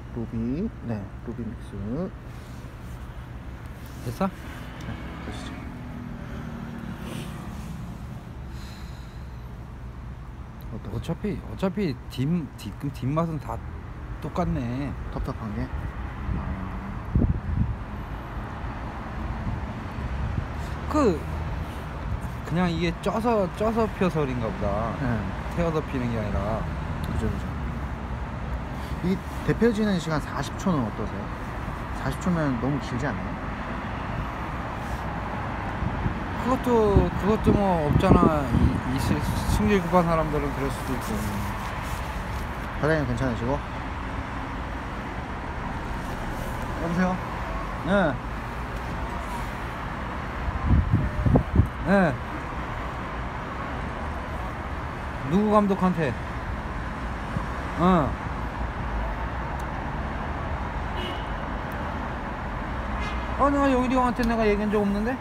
루비, 네, 루비 믹스. 됐어? 네, 보시죠. 어차피 뒷맛은 다 똑같네. 텁텁한 게. 그냥 이게 쪄서 피어서 그런가 보다. 네. 태워서 피는 게 아니라. 그죠. 이 데펴지는 시간 40초는 어떠세요? 40초면 너무 길지 않나요? 그것도 뭐 없잖아. 이 승질 급한 사람들은 그럴 수도 있고. 사장님 괜찮으시고? 여보세요? 네. 네. 누구 감독한테? 내가 여기리 형한테 내가 얘기한 적 없는데?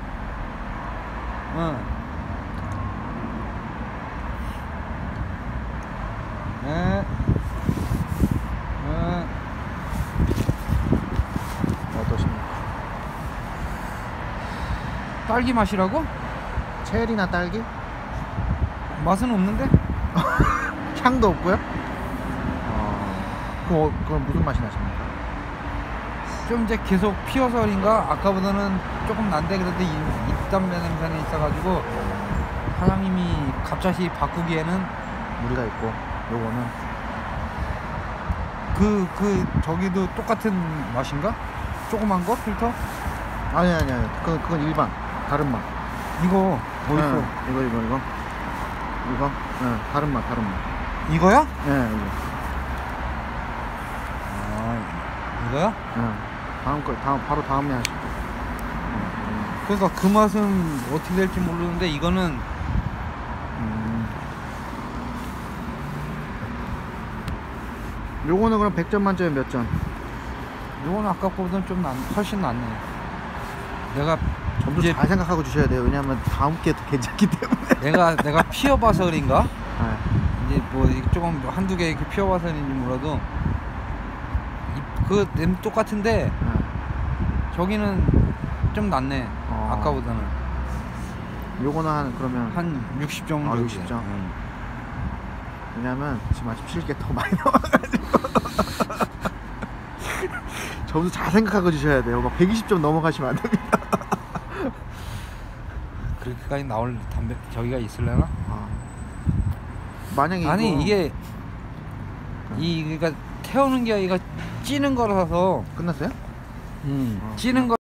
네. 어떠십니까? 딸기 맛이라고? 체리나 딸기? 맛은 없는데? 향도 없고요? 그럼 무슨 맛이 나십니까? 좀 이제 계속 피어서 그런가? 아까보다는 조금 난데 그래도 입담배 냄새는 있어가지고 사장님이 갑자기 바꾸기에는 무리가 있고, 요거는 저기도 똑같은 맛인가? 조그만 거? 필터? 아니 그건 일반 다른 맛. 이거 어딨어? 네, 이거 네, 다른 맛. 이거야? 네, 이거. 이거야? 네. 바로 다음에 하실게요. 그러니까 그 맛은 어떻게 될지 모르는데 이거는 요거는 그럼 100점 만점에 몇 점? 요거는 아까 거보다는 좀 훨씬 낫네. 내가 점수 이제 잘 생각하고 주셔야 돼요. 왜냐면 다음 게 더 괜찮기 때문에. 내가 피어봐서 그런가? 네. 이제 뭐 조금 한두 개 이렇게 피어봐서 그런지 몰라도 그 냄 똑같은데 네. 저기는 좀 낫네. 아까보다는. 요거는 그러면 한 60 정도. 60점. 왜냐면 지금 아직 쉴 게 더 많이 남아가지고. 점수 잘 생각하고 주셔야 돼요. 막 120점 넘어가시면 안 됩니다. 그렇게까지 나올 담배 저기가 있을려나? 만약에 아니 이게 그러니까 태우는 게 아니라 찌는 거라서. 끝났어요? 찌는 거